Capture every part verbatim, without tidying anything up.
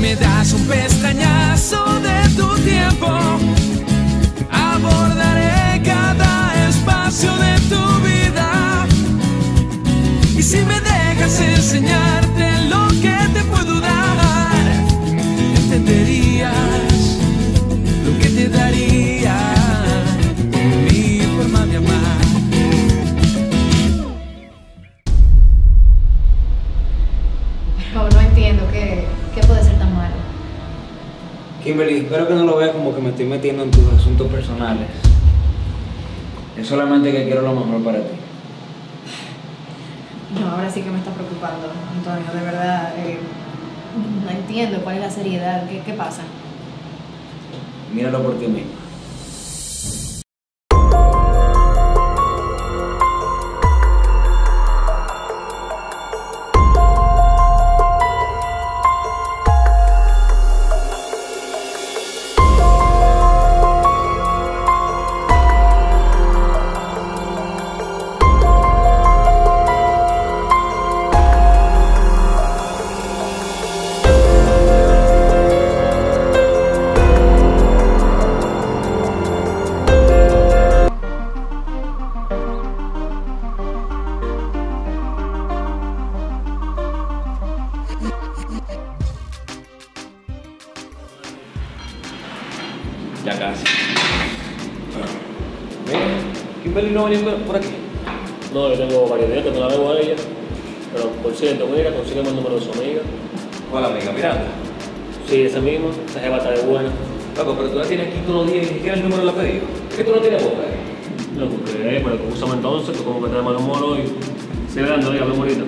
me das un pestañazo de tu tiempo, abordaré cada espacio de tu vida. Y si me dejas enseñarte lo que te puedo dar, entenderías lo que te daría mi forma de amar. Pero no entiendo qué, qué puede ser tan malo. Kimberly, espero que no lo veas como que me estoy metiendo en tus asuntos personales. Es solamente que quiero lo mejor para ti. No, ahora sí que me está preocupando, Antonio, de verdad. Eh, no entiendo cuál es la seriedad, qué, qué pasa. Míralo por ti mismo. Ya casi. Mira, Kimberly no venía por aquí. No, yo tengo varios días que no la veo a ella. Pero por cierto, mira, consígueme el número de su amiga. ¿Cuál amiga? Miranda. Sí, esa misma. Esa jeva está de buena. Loco, pero tú la tienes aquí todos los días y ni siquiera el número la has pedido. ¿Es que tú no tienes boca? No, porque, pero ¿cómo usamos entonces? Tú como que te de mal humor hoy. Sigue dando, dígame, bonita.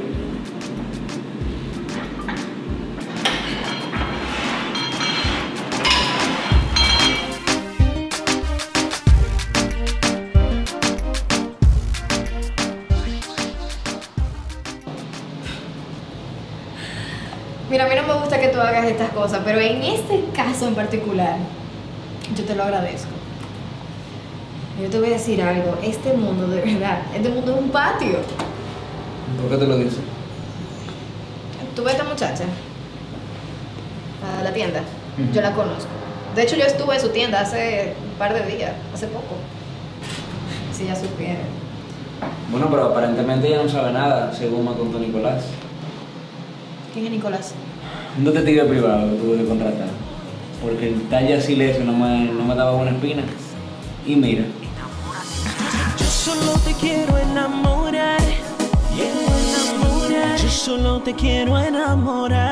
Mira, a mí no me gusta que tú hagas estas cosas, pero en este caso en particular, yo te lo agradezco. Yo te voy a decir algo, este mundo, de verdad, este mundo es un patio. ¿Por qué te lo dices? ¿Tú ves a esta muchacha? A la tienda. Yo la conozco. De hecho, yo estuve en su tienda hace un par de días, hace poco. Si ya supiera. Bueno, pero aparentemente ella no sabe nada, según me contó Nicolás. ¿Quién es Nicolás? Un detective privado que tuve que contratar. Porque el talla silencio no me, no me daba buena espina. Y mira. Yo solo te quiero enamorar, enamorar. Yo solo te quiero enamorar.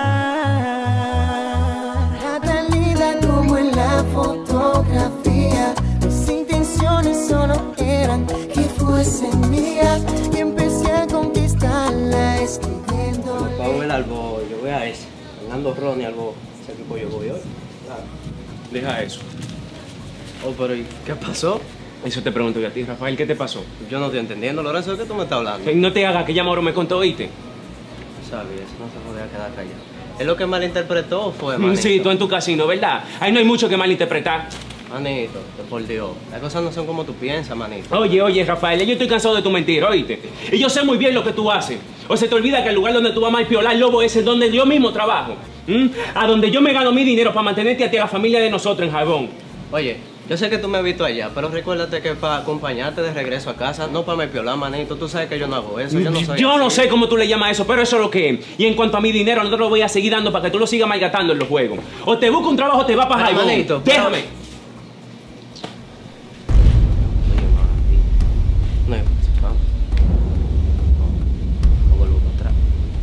Tan linda como en la fotografía. Mis intenciones solo eran que fuese mía. Y empecé a conquistarla escribiendo. Vamos al Albo, yo voy a ese. Fernando Ronnie, Albo, ese equipo yo voy hoy. Claro. Deja eso. Oh, pero ¿y qué pasó? Eso te pregunto yo a ti, Rafael, ¿qué te pasó? Yo no estoy entendiendo, Lorenzo, ¿de qué tú me estás hablando? No te hagas que ya Mauro me contó, ¿oíste? Sabes, no se podía quedar callado. ¿Es lo que malinterpretó o fue, manito? Sí, tú en tu casino, ¿verdad? Ahí no hay mucho que malinterpretar. Manito, por Dios, las cosas no son como tú piensas, manito. Oye, oye, Rafael, yo estoy cansado de tu mentira, ¿oíste? Y yo sé muy bien lo que tú haces. O se te olvida que el lugar donde tú vas a piolar lobo es el donde yo mismo trabajo. ¿Mm? A donde yo me gano mi dinero para mantenerte a ti y a la familia de nosotros en Jabón. Oye, yo sé que tú me has visto allá, pero recuérdate que para acompañarte de regreso a casa, no para me piolar, manito. Tú sabes que yo no hago eso, yo no soy Yo así. no sé cómo tú le llamas eso, pero eso es lo que es. Y en cuanto a mi dinero, no te lo voy a seguir dando para que tú lo sigas malgastando en los juegos. O te busco un trabajo o te vas para Pero, Jabón. manito, pero- Déjame. No hay más, vamos. No, no vuelvo para atrás.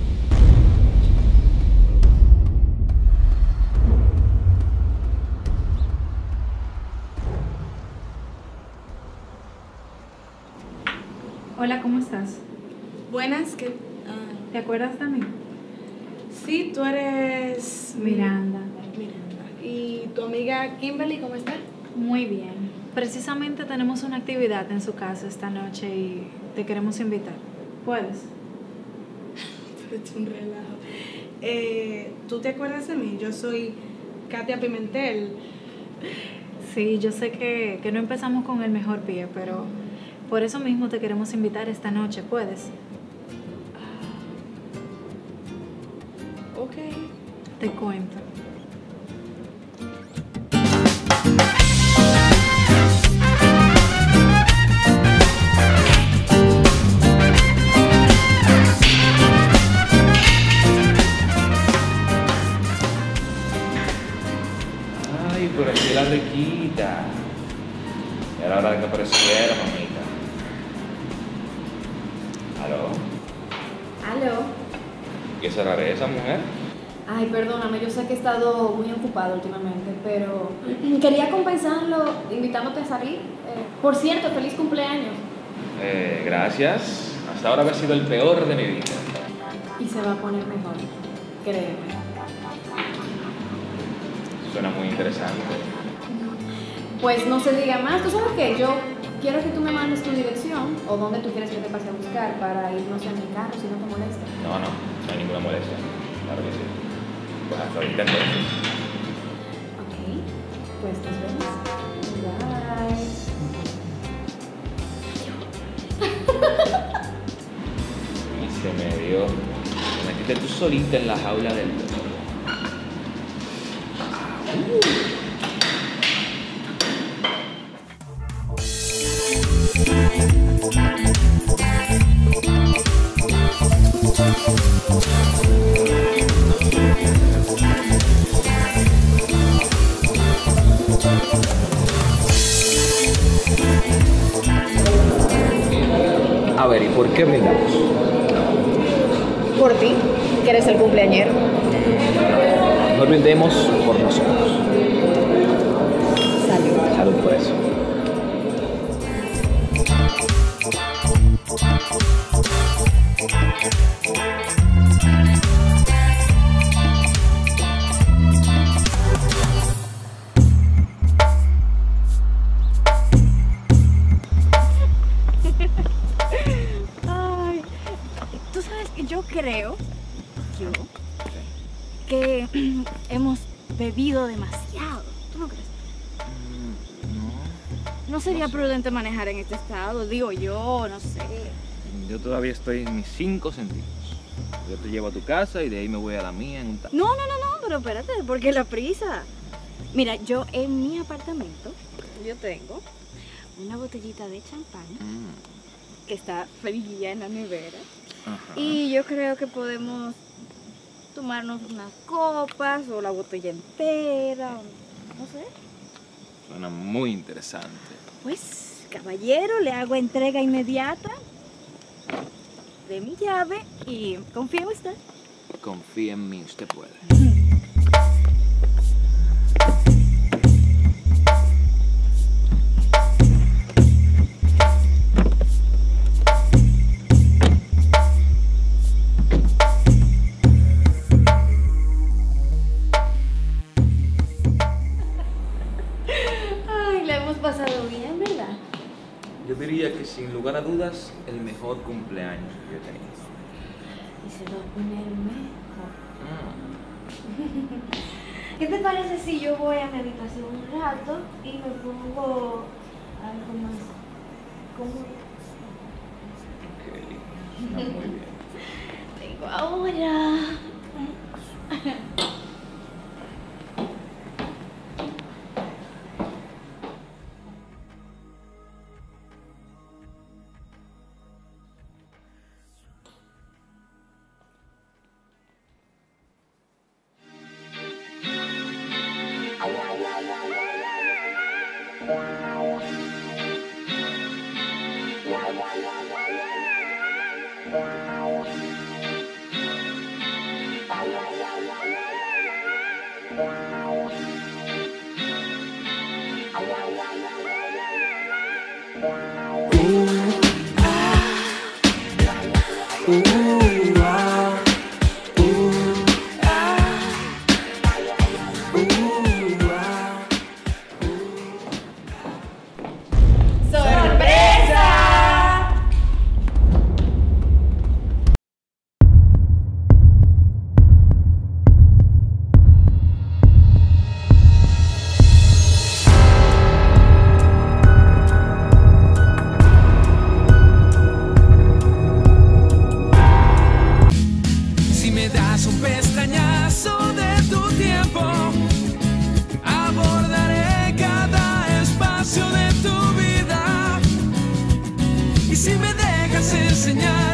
Hola, ¿cómo estás? Buenas, ¿qué? Ah, ¿Te acuerdas de mí? sí, tú eres... Miranda. Miranda. ¿Y tu amiga Kimberly, cómo está? Muy bien. Precisamente tenemos una actividad en su casa esta noche y te queremos invitar. ¿Puedes? Pero es un relajo. Eh, ¿Tú te acuerdas de mí? Yo soy Katia Pimentel. Sí, yo sé que, que no empezamos con el mejor pie, pero por eso mismo te queremos invitar esta noche. ¿Puedes? Ok. Te cuento. Aló. ¿Qué será de esa mujer? Ay, perdóname, yo sé que he estado muy ocupada últimamente, pero quería compensarlo invitándote a salir. Eh, por cierto, feliz cumpleaños. Eh, gracias. Hasta ahora ha sido el peor de mi vida. Y se va a poner mejor, créeme. Suena muy interesante. Pues no se diga más. ¿Tú sabes qué? Yo quiero que tú me mandes tu dirección o dónde tú quieres que te pase a buscar para irnos en mi carro, si no te molesta. No, no, no hay ninguna molestia. Claro que sí. Pues hasta ahorita entonces. Ok, pues nos vemos. Bye. Y se me dio. Te metiste tú solita en la jaula del dolor. A ver, ¿y por qué brindamos? Por ti, que eres el cumpleañero. No brindemos por nosotros. Salud. Salud por eso. Ay, tú sabes que yo creo, yo, que hemos bebido demasiado. ¿Tú no crees? No. No sería No sé. prudente manejar en este estado, digo yo, no sé. Yo todavía estoy en mis cinco sentidos. Yo te llevo a tu casa y de ahí me voy a la mía en un taxi. No, no, no, no, pero espérate, porque la prisa. Mira, yo en mi apartamento, yo tengo una botellita de champán Mm, que está fría en la nevera. ajá. Y yo creo que podemos tomarnos unas copas o la botella entera, o no sé. Suena muy interesante. Pues, caballero, le hago entrega inmediata de mi llave y confía en usted. Confía en mí, usted puede. Ay, la hemos pasado bien, ¿verdad? Yo diría que sin lugar a dudas, el mejor cumpleaños que yo he tenido. Y se va a poner mejor. Mm. ¿Qué te parece si yo voy a mi habitación un rato y me pongo algo más cómodo? Ok, está muy bien. Tengo ahora. Si me das un pestañazo de tu tiempo, abordaré cada espacio de tu vida. Y si me dejas enseñar